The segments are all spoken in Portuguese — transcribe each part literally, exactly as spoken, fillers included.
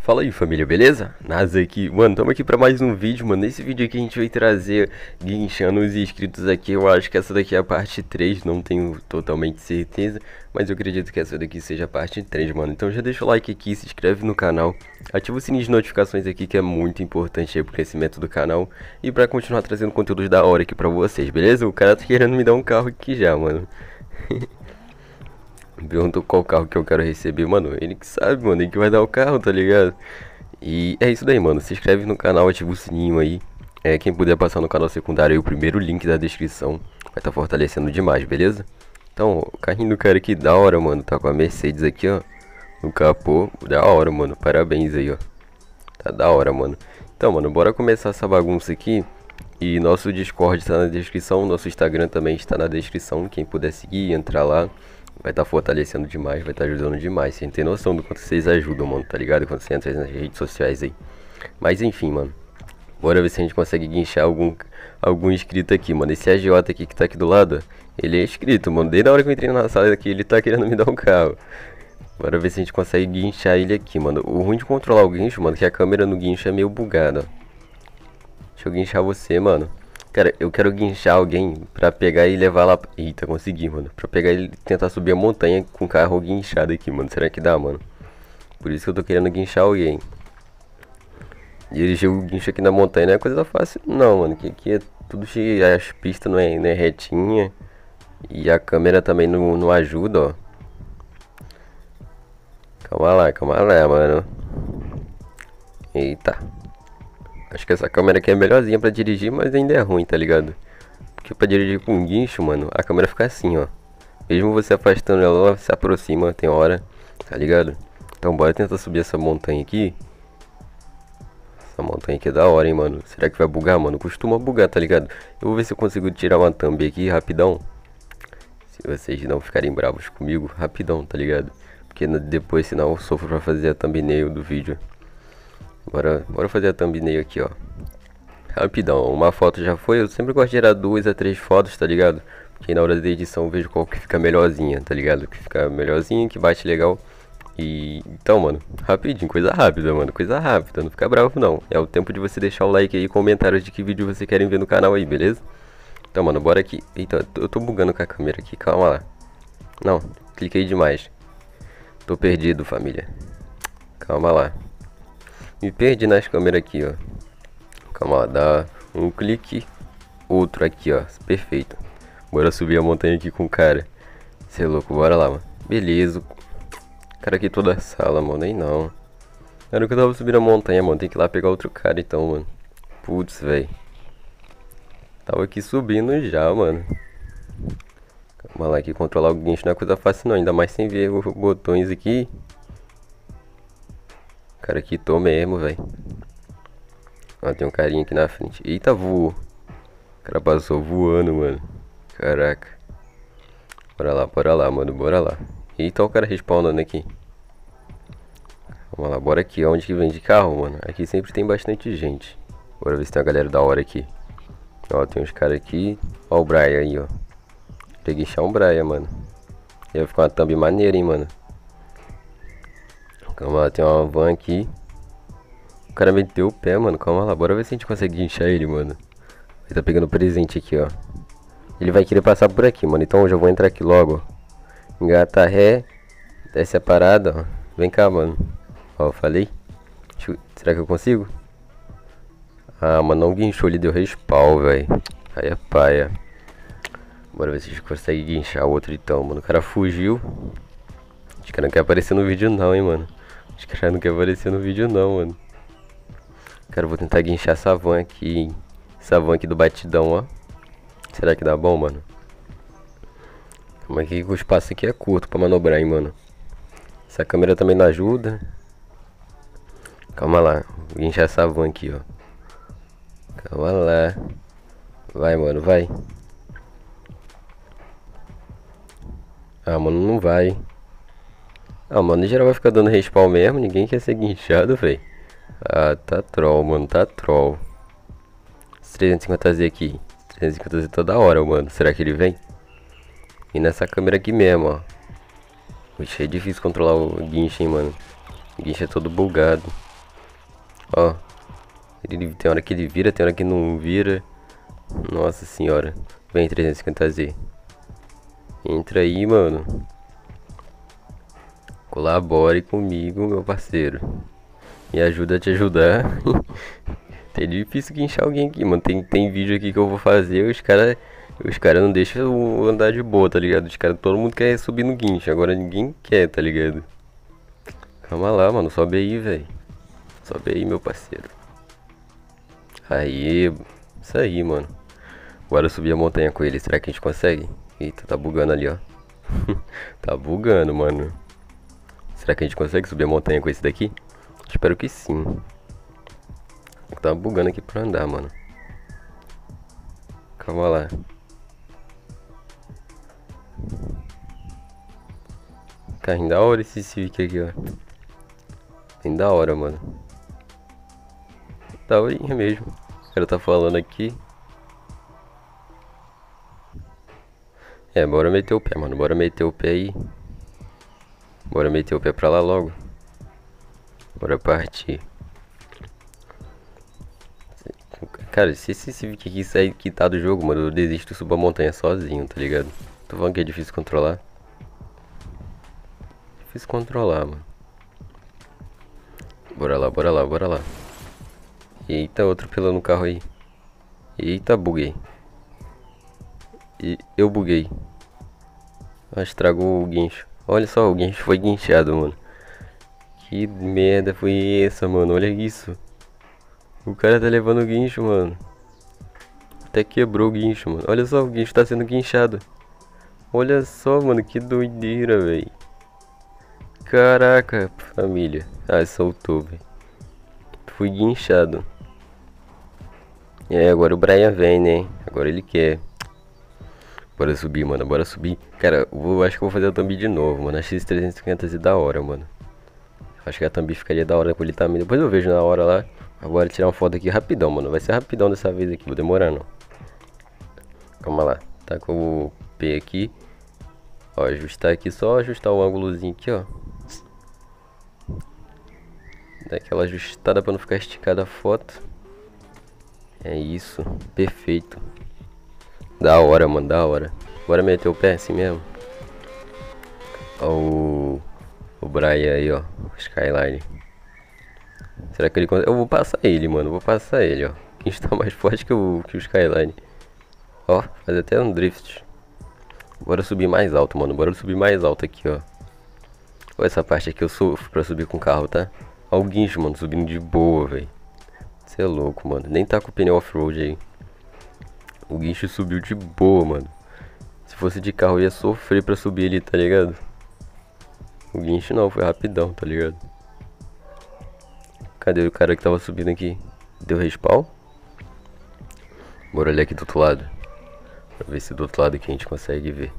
Fala aí família, beleza? Nasa aqui, mano, tamo aqui pra mais um vídeo, mano. Nesse vídeo aqui a gente vai trazer guinchando os inscritos aqui. Eu acho que essa daqui é a parte três, não tenho totalmente certeza, mas eu acredito que essa daqui seja a parte três, mano. Então já deixa o like aqui, se inscreve no canal, ativa o sininho de notificações aqui, que é muito importante aí pro crescimento do canal e pra continuar trazendo conteúdos da hora aqui pra vocês, beleza? O cara tá querendo me dar um carro aqui já, mano. Perguntou qual carro que eu quero receber, mano. Ele que sabe, mano. Ele que vai dar o carro, tá ligado? E é isso daí, mano. Se inscreve no canal, ativa o sininho aí. É, quem puder passar no canal secundário aí, o primeiro link da descrição vai estar fortalecendo demais, beleza? Então, o carrinho do cara aqui, da hora, mano. Tá com a Mercedes aqui, ó. No capô, da hora, mano. Parabéns aí, ó. Tá da hora, mano. Então, mano, bora começar essa bagunça aqui. E nosso Discord tá na descrição. Nosso Instagram também está na descrição. Quem puder seguir, entrar lá. Vai estar tá fortalecendo demais, vai estar tá ajudando demais. Você não tem noção do quanto vocês ajudam, mano, tá ligado? Quando você entra nas redes sociais aí. Mas enfim, mano. Bora ver se a gente consegue guinchar algum, algum inscrito aqui, mano. Esse A G J aqui que tá aqui do lado, ele é inscrito, mano. Desde a hora que eu entrei na sala aqui, ele tá querendo me dar um carro. Bora ver se a gente consegue guinchar ele aqui, mano. O ruim de controlar o guincho, mano, é que a câmera no guincho é meio bugada. Deixa eu guinchar você, mano. Cara, eu quero guinchar alguém pra pegar e levar lá... Eita, consegui, mano. Pra pegar e tentar subir a montanha com o carro guinchado aqui, mano. Será que dá, mano? Por isso que eu tô querendo guinchar alguém. Dirigir o guincho aqui na montanha não é coisa fácil, não, mano. Que aqui é tudo cheio... As pistas não é, não é retinha. E a câmera também não, não ajuda, ó. Calma lá, calma lá, mano. Eita. Acho que essa câmera aqui é melhorzinha pra dirigir, mas ainda é ruim, tá ligado? Porque pra dirigir com um guincho, mano, a câmera fica assim, ó. Mesmo você afastando ela, ela se aproxima, tem hora, tá ligado? Então bora tentar subir essa montanha aqui. Essa montanha aqui é da hora, hein, mano. Será que vai bugar, mano? Costuma bugar, tá ligado? Eu vou ver se eu consigo tirar uma thumb aqui, rapidão. Se vocês não ficarem bravos comigo, rapidão, tá ligado? Porque depois, senão eu sofro pra fazer a thumbnail do vídeo. Bora, bora fazer a thumbnail aqui, ó. Rapidão, uma foto já foi. Eu sempre gosto de tirar duas a três fotos, tá ligado? Porque na hora da edição eu vejo qual que fica melhorzinha, tá ligado? Que fica melhorzinha, que bate legal. E então, mano, rapidinho, coisa rápida, mano. Coisa rápida, não fica bravo não. É o tempo de você deixar o like aí e comentários de que vídeo você querem ver no canal aí, beleza? Então, mano, bora aqui. Eita, eu tô bugando com a câmera aqui, calma lá. Não, cliquei demais. Tô perdido, família. Calma lá. Me perdi nas câmeras aqui, ó. Calma lá, dá um clique. Outro aqui, ó. Perfeito. Bora subir a montanha aqui com o cara. Cê é louco, bora lá, mano. Beleza. Cara aqui toda a sala, mano. Nem não. Era que eu tava subindo a montanha, mano. Tem que ir lá pegar outro cara então, mano. Putz, velho. Tava aqui subindo já, mano. Calma lá, que controlar o guincho não é coisa fácil não. Ainda mais sem ver os botões aqui. Cara, aqui tô mesmo, velho. Ó, tem um carinha aqui na frente. Eita, voou. O cara passou voando, mano. Caraca. Bora lá, bora lá, mano. Bora lá. Eita, o cara respawnando aqui. Vamos lá, bora aqui. Onde que vem de carro, mano? Aqui sempre tem bastante gente. Bora ver se tem a galera da hora aqui. Ó, tem uns caras aqui. Ó o Brian aí, ó. Peguei chá um Brian, mano. Ia ficar uma thumb maneira, hein, mano. Calma lá, tem uma van aqui. O cara meteu o pé, mano. Calma lá, bora ver se a gente consegue guinchar ele, mano. Ele tá pegando presente aqui, ó. Ele vai querer passar por aqui, mano. Então eu já vou entrar aqui logo, ó. Engata ré. Desce a parada, ó. Vem cá, mano. Ó, falei. Eu... Será que eu consigo? Ah, mano, não guinchou. Ele deu respawn, velho. Aí é paia. Bora ver se a gente consegue guinchar o outro então, mano. O cara fugiu. Acho que não quer aparecer no vídeo não, hein, mano. Acho que já não quer aparecer no vídeo não, mano. Cara, eu vou tentar guinchar essa van aqui, hein. Essa van aqui do batidão, ó. Será que dá bom, mano? Calma aqui que o espaço aqui é curto pra manobrar, hein, mano. Essa câmera também não ajuda. Calma lá. Vou guinchar essa van aqui, ó. Calma lá. Vai, mano, vai. Ah, mano, não vai. Ah, mano, em geral vai ficar dando respawn mesmo. Ninguém quer ser guinchado, velho. Ah, tá troll, mano, tá troll. Esse trezentos e cinquenta Z aqui. trezentos e cinquenta Z toda hora, mano. Será que ele vem? E nessa câmera aqui mesmo, ó. Ixi, é difícil controlar o guincho, hein, mano. O guincho é todo bugado. Ó. Ele tem hora que ele vira, tem hora que não vira. Nossa senhora. Vem trezentos e cinquenta Z. Entra aí, mano. Colabore comigo, meu parceiro. Me ajuda a te ajudar. É difícil guinchar alguém aqui, mano. Tem, tem vídeo aqui que eu vou fazer. Os caras os cara não deixam eu andar de boa, tá ligado? Os caras, todo mundo quer subir no guincho. Agora ninguém quer, tá ligado? Calma lá, mano. Sobe aí, velho. Sobe aí, meu parceiro. Aí. Isso aí, mano. Bora subir a montanha com ele. Será que a gente consegue? Eita, tá bugando ali, ó. Tá bugando, mano. Será que a gente consegue subir a montanha com esse daqui? Espero que sim. Tá bugando aqui pra andar, mano. Calma lá. Carrinho da hora esse Civic aqui, ó. Bem da hora, mano. Da horinha mesmo. O cara tá falando aqui. É, bora meter o pé, mano. Bora meter o pé aí. Bora meter o pé pra lá logo. Bora partir. Cara, se esse Civic aqui sair quitar do jogo, mano, eu desisto e subo a montanha sozinho, tá ligado? Tô falando que é difícil controlar. Difícil controlar, mano. Bora lá, bora lá, bora lá. Eita, outro pilão no carro aí. Eita, buguei. E eu buguei. Ah, estragou o guincho. Olha só, o guincho foi guinchado, mano. Que merda foi essa, mano? Olha isso. O cara tá levando o guincho, mano. Até quebrou o guincho, mano. Olha só, o guincho tá sendo guinchado. Olha só, mano, que doideira, velho. Caraca, família. Ah, soltou, velho. Fui guinchado. É, agora o Brian vem, né? Agora ele quer. Bora subir, mano. Bora subir. Cara, eu vou, acho que eu vou fazer a thumb de novo, mano. A X trezentos e cinquenta Z da hora, mano. Acho que a thumb ficaria da hora com ele também. Depois eu vejo na hora lá. Agora tirar uma foto aqui rapidão, mano. Vai ser rapidão dessa vez aqui. Vou demorar, não. Calma lá. Tá com o P aqui. Ó, ajustar aqui. Só ajustar o ângulozinho aqui, ó. Dá aquela ajustada pra não ficar esticada a foto. É isso. Perfeito. Da hora, mano. Da hora. Bora meter o pé assim mesmo. Ó o... O Brian aí, ó. Skyline. Será que ele consegue? Eu vou passar ele, mano. Vou passar ele, ó. Quem está mais forte que o, que o Skyline. Ó, faz até um drift. Bora subir mais alto, mano. Bora subir mais alto aqui, ó. Olha essa parte aqui, eu sofro pra subir com o carro, tá? Ó o guincho, mano, subindo de boa, velho. Você é louco, mano. Nem tá com o pneu off-road aí. O guincho subiu de boa, mano. Se fosse de carro, eu ia sofrer pra subir ele, tá ligado? O guincho não, foi rapidão, tá ligado? Cadê o cara que tava subindo aqui? Deu respawn? Bora olhar aqui do outro lado. Pra ver se do outro lado aqui a gente consegue ver.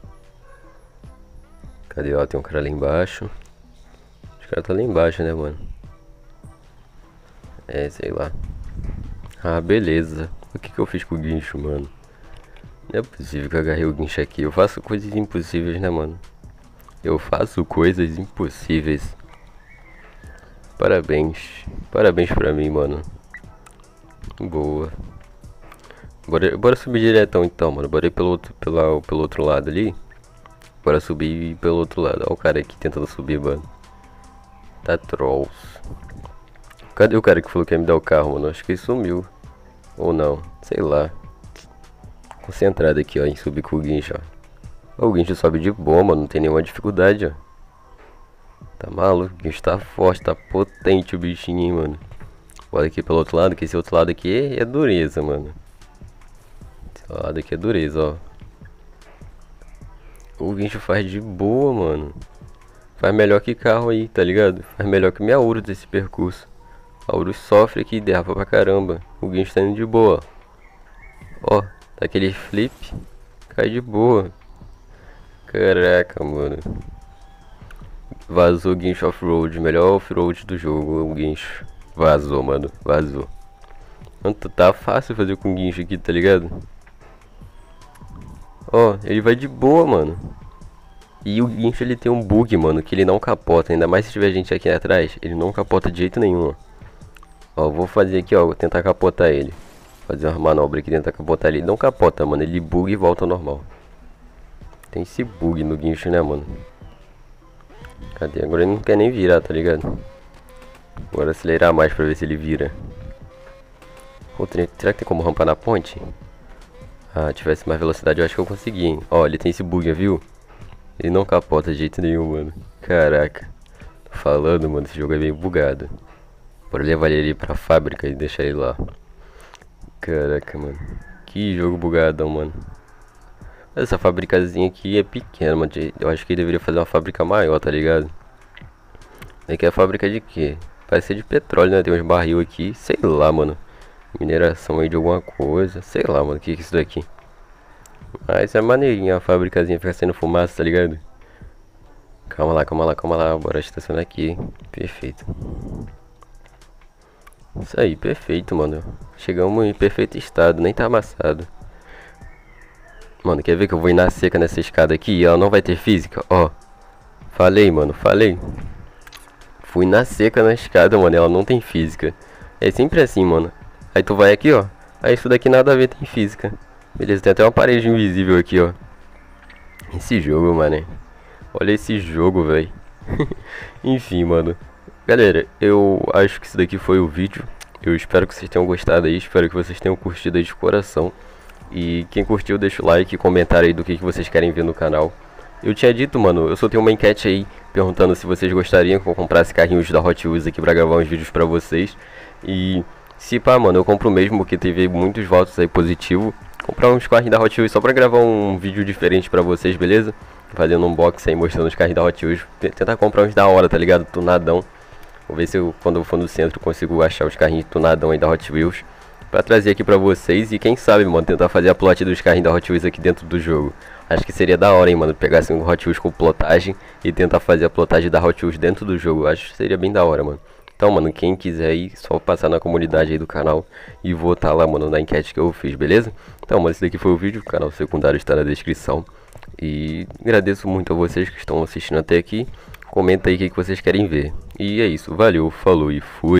Cadê? Ó, tem um cara lá embaixo. Os caras tá lá embaixo, né, mano? É, sei lá. Ah, beleza. O que que eu fiz com o guincho, mano? Não é possível que eu agarrei o guincho aqui. Eu faço coisas impossíveis, né, mano? Eu faço coisas impossíveis. Parabéns. Parabéns pra mim, mano. Boa. Bora, bora subir diretão então, mano. Bora ir pelo outro, pela, pelo outro lado ali. Bora subir pelo outro lado. Olha o cara aqui tentando subir, mano. Tá trolls. Cadê o cara que falou que ia me dar o carro, mano? Acho que ele sumiu. Ou não, sei lá. Concentrado aqui, ó, em subir com o guincho, ó. O guincho sobe de boa, mano. Não tem nenhuma dificuldade, ó. Tá maluco? O guincho tá forte, tá potente o bichinho, hein, mano. Bora aqui pelo outro lado, que esse outro lado aqui é dureza, mano. Esse lado aqui é dureza, ó. O guincho faz de boa, mano. Faz melhor que carro aí, tá ligado? Faz melhor que minha Urus desse percurso. A Urus sofre aqui, derrapa pra caramba. O guincho tá indo de boa. Ó, tá aquele flip. Cai de boa. Caraca, mano. Vazou o guincho off-road. Melhor off-road do jogo, o guincho. Vazou, mano. Vazou. Mano, tá fácil fazer com o guincho aqui, tá ligado? Ó, ele vai de boa, mano. E o guincho, ele tem um bug, mano, que ele não capota. Ainda mais se tiver gente aqui atrás. Ele não capota de jeito nenhum, ó. Ó, vou fazer aqui, ó, vou tentar capotar ele. Fazer uma manobra aqui, tentar capotar ele. Ele não capota, mano, ele buga e volta ao normal. Tem esse bug no guincho, né, mano? Cadê? Agora ele não quer nem virar, tá ligado? Agora acelerar mais pra ver se ele vira. Pô, será que tem como rampar na ponte? Ah, tivesse mais velocidade eu acho que eu consegui, hein? Ó, ele tem esse bug, viu? Ele não capota de jeito nenhum, mano. Caraca. Tô falando, mano, esse jogo é bem bugado. Bora levar ele ali pra fábrica e deixar ele lá. Caraca, mano. Que jogo bugadão, mano. Essa fabricazinha aqui é pequena, mano. Eu acho que ele deveria fazer uma fábrica maior, tá ligado? Aqui é a fábrica de quê? Parece ser de petróleo, né? Tem uns barril aqui. Sei lá, mano. Mineração aí de alguma coisa. Sei lá, mano. O que é isso daqui? Mas é maneirinha a fabricazinha ficar saindo fumaça, tá ligado? Calma lá, calma lá, calma lá. Bora estacionar aqui. Perfeito. Isso aí, perfeito, mano. Chegamos em perfeito estado, nem tá amassado. Mano, quer ver que eu vou ir na seca nessa escada aqui e ela não vai ter física? Ó. Falei, mano, falei. Fui na seca na escada, mano, ela não tem física. É sempre assim, mano. Aí tu vai aqui, ó. Aí isso daqui nada a ver, tem física. Beleza, tem até uma parede invisível aqui, ó. Esse jogo, mano. Olha esse jogo, velho. Enfim, mano. Galera, eu acho que isso daqui foi o vídeo. Eu espero que vocês tenham gostado aí. Espero que vocês tenham curtido aí de coração. E quem curtiu, deixa o like e comentário aí do que, que vocês querem ver no canal. Eu tinha dito, mano, eu soltei uma enquete aí perguntando se vocês gostariam que eu comprasse carrinhos da Hot Wheels aqui pra gravar uns vídeos pra vocês. E se pá, mano, eu compro mesmo, porque teve muitos votos aí positivos. Comprar uns carrinhos da Hot Wheels só pra gravar um vídeo diferente pra vocês, beleza? Fazendo um unboxing aí, mostrando os carrinhos da Hot Wheels. Tentar comprar uns da hora, tá ligado? Tunadão. Vou ver se eu, quando eu for no centro, consigo achar os carrinhos tunadão aí da Hot Wheels pra trazer aqui pra vocês. E quem sabe, mano, tentar fazer a plot dos carrinhos da Hot Wheels aqui dentro do jogo. Acho que seria da hora, hein, mano, pegar assim um Hot Wheels com plotagem e tentar fazer a plotagem da Hot Wheels dentro do jogo. Acho que seria bem da hora, mano. Então, mano, quem quiser aí, só passar na comunidade aí do canal e votar lá, mano, na enquete que eu fiz, beleza? Então, mano, esse daqui foi o vídeo, o canal secundário está na descrição. E agradeço muito a vocês que estão assistindo até aqui. Comenta aí o que, que vocês querem ver. E é isso, valeu, falou e fui.